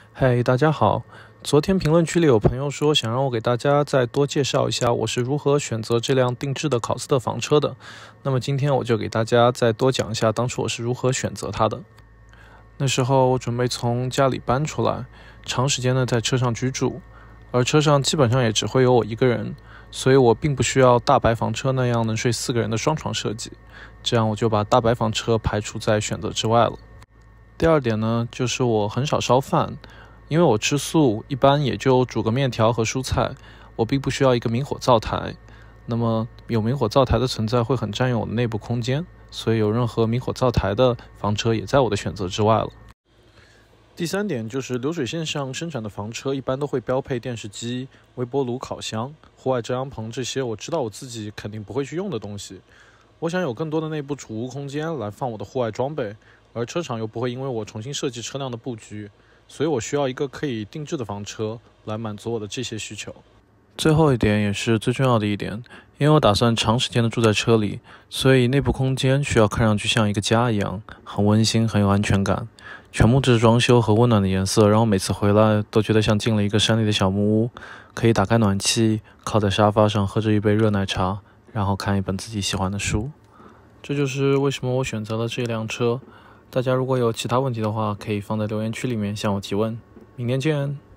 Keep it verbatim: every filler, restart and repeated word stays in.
嗨，大家好。昨天评论区里有朋友说想让我给大家再多介绍一下我是如何选择这辆定制的考斯特房车的。那么今天我就给大家再多讲一下当初我是如何选择它的。那时候我准备从家里搬出来，长时间的在车上居住，而车上基本上也只会有我一个人，所以我并不需要大白房车那样能睡四个人的双床设计，这样我就把大白房车排除在选择之外了。第二点呢，就是我很少烧饭，因为我吃素，一般也就煮个面条和蔬菜，我并不需要一个明火灶台。那么有明火灶台的存在会很占用我的内部空间，所以有任何明火灶台的房车也在我的选择之外了。第三点就是流水线上生产的房车一般都会标配电视机、微波炉、烤箱、户外遮阳棚这些我知道我自己肯定不会去用的东西。我想有更多的内部储物空间来放我的户外装备，而车厂又不会因为我重新设计车辆的布局，所以我需要一个可以定制的房车来满足我的这些需求。最后一点也是最重要的一点，因为我打算长时间的住在车里，所以内部空间需要看上去像一个家一样，很温馨，很有安全感。全木质装修和温暖的颜色让我每次回来都觉得像进了一个山里的小木屋，可以打开暖气，靠在沙发上喝着一杯热奶茶，然后看一本自己喜欢的书。这就是为什么我选择了这辆车。大家如果有其他问题的话，可以放在留言区里面向我提问。明天见。